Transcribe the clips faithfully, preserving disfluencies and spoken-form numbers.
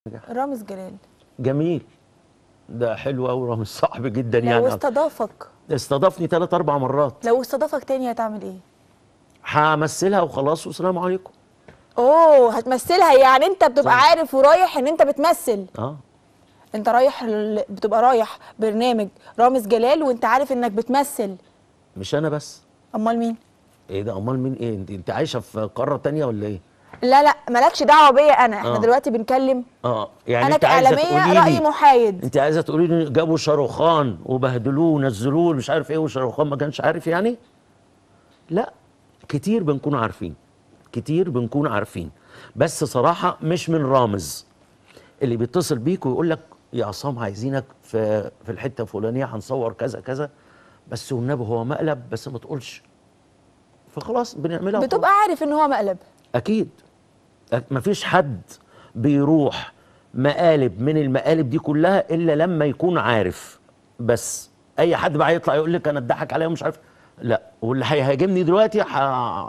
رامز جلال جميل. ده حلو قوي، رامز صاحبي جدا لو يعني. لو استضافك استضافني ثلاث اربع مرات. لو استضافك تاني هتعمل ايه؟ همثلها وخلاص والسلام عليكم. اوه هتمثلها، يعني انت بتبقى صح. عارف ورايح ان انت بتمثل. اه انت رايح ل... بتبقى رايح برنامج رامز جلال وانت عارف انك بتمثل. مش انا بس. امال مين؟ ايه ده؟ امال مين ايه؟ انت انت عايشه في قاره تانية ولا ايه؟ لا لا مالكش دعوه بيا انا، احنا آه. دلوقتي بنكلم. اه يعني انا انت عايزه كاعلاميه تقولي رايي لي محايد. انت عايزه تقولي لي جابوا شاروخان وبهدلوه ونزلوه مش عارف ايه، وشاروخان ما كانش عارف يعني؟ لا، كتير بنكون عارفين، كتير بنكون عارفين، بس صراحه مش من رامز اللي بيتصل بيك ويقول لك يا عصام عايزينك في في الحته الفلانيه هنصور كذا كذا، بس والنبي هو مقلب بس ما تقولش، فخلاص بنعملها. بتبقى عارف ان هو مقلب. اكيد مفيش حد بيروح مقالب من المقالب دي كلها الا لما يكون عارف. بس اي حد بقى يطلع يقول لك انا اتضحك عليا ومش عارف، لا، واللي هيهاجمني دلوقتي ح...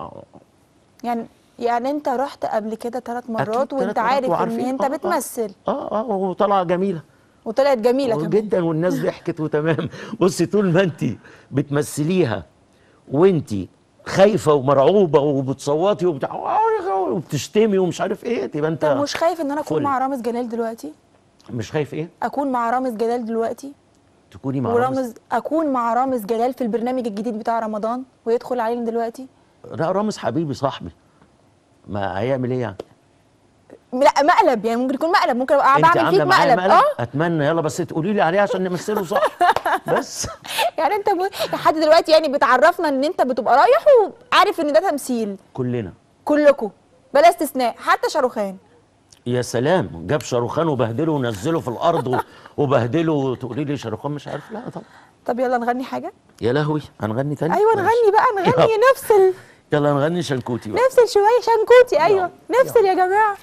يعني يعني انت رحت قبل كده ثلاث مرات وانت تلات مرات عارف ان انت آه بتمثل. اه اه وطلعه جميله وطلعت جميله كمان جدا والناس ضحكت وتمام. بصي، طول ما انت بتمثليها وانت خايفه ومرعوبه وبتصوتي وبتاع وبتشتمي ومش عارف ايه، تبقى انت طب مش خايف ان انا اكون فل. مع رامز جلال دلوقتي؟ مش خايف ايه؟ اكون مع رامز جلال دلوقتي؟ تكوني مع ورامز رامز؟ اكون مع رامز جلال في البرنامج الجديد بتاع رمضان ويدخل علينا دلوقتي؟ لا، رامز حبيبي صاحبي، ما هيعمل ايه يعني؟ لا مقلب، يعني ممكن يكون مقلب، ممكن ابقى بعمل فيك مقلب. اه اتمنى، يلا بس تقولي لي عليه عشان نمثله صح. بس يعني انت ب... لحد دلوقتي يعني بتعرفنا ان انت بتبقى رايح وعارف ان ده تمثيل. كلنا كلكم بلا استثناء، حتى شاروخان. يا سلام، جاب شاروخان وبهدله ونزله في الارض وبهدله وتقولي لي شاروخان مش عارف؟ لا طبعا. طب يلا نغني حاجه. يا لهوي، هنغني تاني؟ ايوه نغني بقى، نغني نفصل. يلا نغني شنكوتي بقى. نفصل شويه شنكوتي. ايوه نفصل يا جماعه.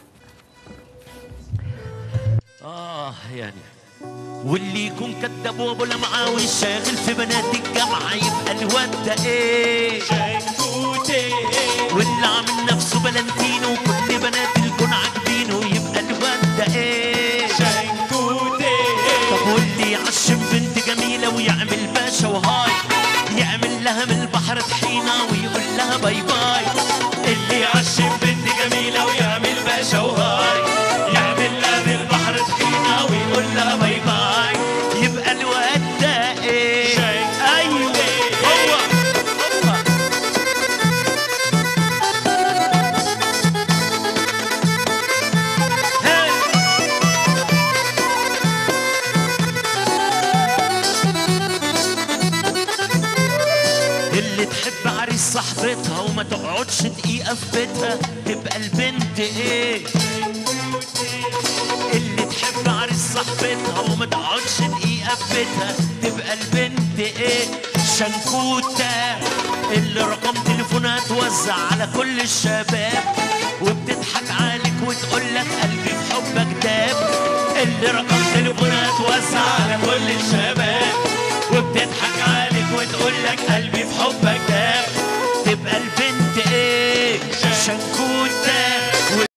اه يعني واللي يكون كداب وابو لمعه وشاغل في بنات الجامعه يبقى الواد ده ايه؟ شنكوتي. واللي عامل نفسه بلانتينو وكل بنات الكون عاجبينه يبقى الواد ده ايه؟ شنكوتي. طب واللي يعشم بنت جميله ويعمل باشا وهاي، يعمل لها من البحر طحينه ويقول لها باي باي. اللي يعشم بنت جميله ويعمل باشا وهاي، يعمل لها من البحر طحينه ويقول لها باي باي، يبقى الواد ده ايه؟ ايوه هو هو. اللي تحب عريس صاحبتها وما تقعدش دقيقة في بيتها تبقى البنت ايه؟ اللي تحب عريس صاحبتها وما تقعدش دقيقة في بيتها تبقى البنت ايه؟ شنكوتة. اللي رقم تليفونها توزع على كل الشباب وبتضحك عليك وتقول لك قلبي في حبك داب. اللي رقم تليفونها توزع على كل الشباب